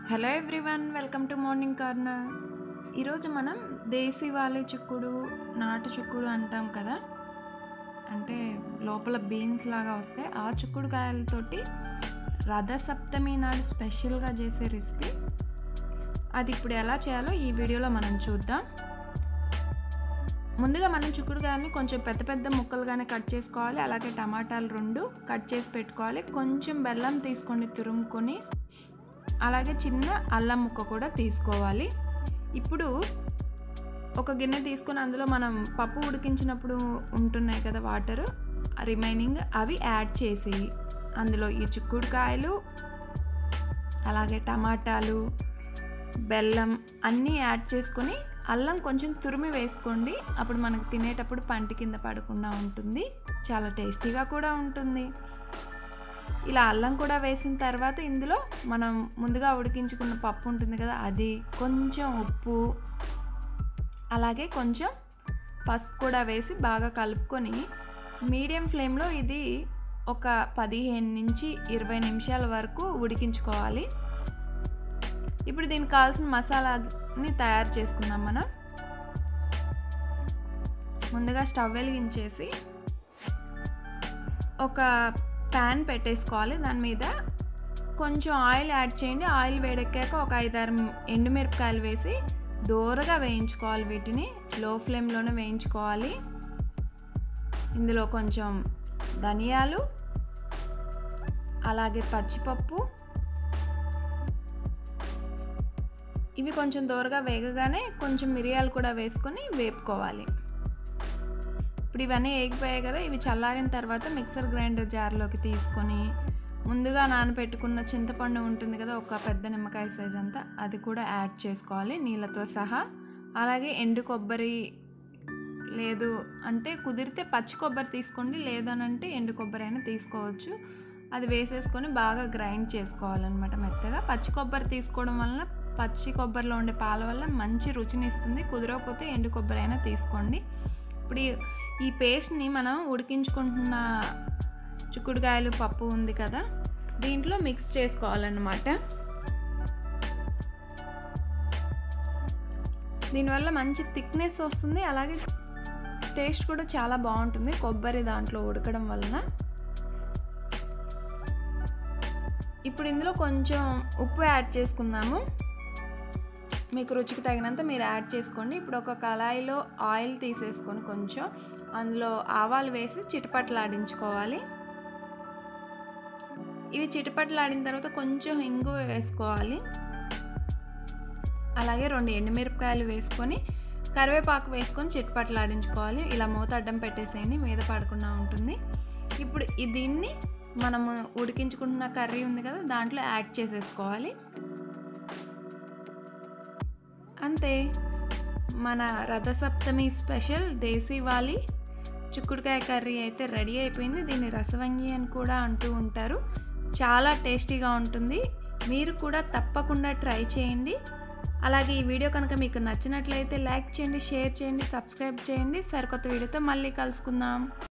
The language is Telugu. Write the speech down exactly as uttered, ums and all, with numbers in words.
Hello everyone, welcome to morning corner. ఈరోజు మనం దేశీవాళీ చిక్కుడు, నాటు చిక్కుడు అంటాం కదా, అంటే లోపల బీన్స్ లాగా వస్తే ఆ చిక్కుడు కాయలతోటి రథసప్తమి నాడు స్పెషల్గా చేసే రెసిపీ. అది ఇప్పుడు ఎలా చేయాలో ఈ వీడియోలో మనం చూద్దాం. ముందుగా మనం చిక్కుడుకాయలని కొంచెం పెద్ద పెద్ద ముక్కలుగానే కట్ చేసుకోవాలి. అలాగే టమాటాలు రెండు కట్ చేసి పెట్టుకోవాలి. కొంచెం బెల్లం తీసుకొని తురుముకొని, అలాగే చిన్న అల్లం ముక్క కూడా తీసుకోవాలి. ఇప్పుడు ఒక గిన్నె తీసుకొని అందులో మనం పప్పు ఉడికించినప్పుడు ఉంటున్నాయి కదా వాటర్ రిమైనింగ్, అవి యాడ్ చేసి అందులో ఈ చిక్కుడుకాయలు అలాగే టమాటాలు బెల్లం అన్నీ యాడ్ చేసుకొని అల్లం కొంచెం తురిమి వేసుకోండి. అప్పుడు మనకు తినేటప్పుడు పంటి కింద పడకుండా ఉంటుంది, చాలా టేస్టీగా కూడా ఉంటుంది. ఇలా అల్లం కూడా వేసిన తర్వాత ఇందులో మనం ముందుగా ఉడికించుకున్న పప్పు ఉంటుంది కదా, అది కొంచెం ఉప్పు అలాగే కొంచెం పసుపు కూడా వేసి బాగా కలుపుకొని మీడియం ఫ్లేమ్లో ఇది ఒక పదిహేను నుంచి ఇరవై నిమిషాల వరకు ఉడికించుకోవాలి. ఇప్పుడు దీనికి కావాల్సిన మసాలాని తయారు చేసుకుందాం. మనం ముందుగా స్టవ్ వెలిగించేసి ఒక ప్యాన్ పెట్టేసుకోవాలి. దాని మీద కొంచెం ఆయిల్ యాడ్ చేయండి. ఆయిల్ వేడెక్కాక ఒక ఐదారు ఎండుమిరపకాయలు వేసి దోరగా వేయించుకోవాలి. వీటిని లో ఫ్లేమ్లోనే వేయించుకోవాలి. ఇందులో కొంచెం ధనియాలు అలాగే పచ్చిపప్పు, ఇవి కొంచెం దోరగా వేగగానే కొంచెం మిరియాలు కూడా వేసుకొని వేపుకోవాలి. ఇప్పుడు ఇవన్నీ వేగిపోయాయి కదా, ఇవి చల్లారిన తర్వాత మిక్సర్ గ్రైండర్ జార్లోకి తీసుకొని ముందుగా నానబెట్టుకున్న చింతపండు ఉంటుంది కదా, ఒక పెద్ద నిమ్మకాయ సైజ్ అంతా, అది కూడా యాడ్ చేసుకోవాలి నీళ్ళతో సహా. అలాగే ఎండు కొబ్బరి లేదు అంటే కుదిరితే పచ్చి కొబ్బరి తీసుకోండి, లేదనంటే ఎండు కొబ్బరి అయినా తీసుకోవచ్చు. అది వేసేసుకొని బాగా గ్రైండ్ చేసుకోవాలన్నమాట మెత్తగా. పచ్చి కొబ్బరి తీసుకోవడం వలన పచ్చి కొబ్బరిలో ఉండే పాల వల్ల మంచి రుచిని ఇస్తుంది. కుదరకపోతే ఎండు కొబ్బరి అయినా తీసుకోండి. ఇప్పుడు ఈ పేస్ట్ని మనం ఉడికించుకుంటున్న చిక్కుడుకాయలు పప్పు ఉంది కదా, దీంట్లో మిక్స్ చేసుకోవాలన్నమాట. దీనివల్ల మంచి థిక్నెస్ వస్తుంది, అలాగే టేస్ట్ కూడా చాలా బాగుంటుంది కొబ్బరి దాంట్లో ఉడకడం వలన. ఇప్పుడు ఇందులో కొంచెం ఉప్పు యాడ్ చేసుకుందాము. మీకు రుచికి తగినంత మీరు యాడ్ చేసుకోండి. ఇప్పుడు ఒక కళాయిలో ఆయిల్ తీసేసుకొని కొంచెం అందులో ఆవాలు వేసి చిటపట్లాడించుకోవాలి. ఇవి చిటపట్లాడిన తర్వాత కొంచెం ఇంగువ వేసుకోవాలి. అలాగే రెండు ఎండుమిరపకాయలు వేసుకొని కరివేపాకు వేసుకొని చిటపట్లాడించుకోవాలి. ఇలా మూత అడ్డం పెట్టేసేయండి, మీద పడకుండా ఉంటుంది. ఇప్పుడు దీన్ని మనము ఉడికించుకుంటున్న కర్రీ ఉంది కదా, దాంట్లో యాడ్ చేసేసుకోవాలి. అంతే, మన రథసప్తమి స్పెషల్ దేశీవాళీ చిక్కుడుకాయ కర్రీ అయితే రెడీ అయిపోయింది. దీన్ని రసవంగి అని కూడా అంటూ ఉంటారు. చాలా టేస్టీగా ఉంటుంది. మీరు కూడా తప్పకుండా ట్రై చేయండి. అలాగే ఈ వీడియో కనుక మీకు నచ్చినట్లయితే లైక్ చేయండి, షేర్ చేయండి, సబ్స్క్రైబ్ చేయండి. సరికొత్త వీడియోతో మళ్ళీ కలుసుకుందాం.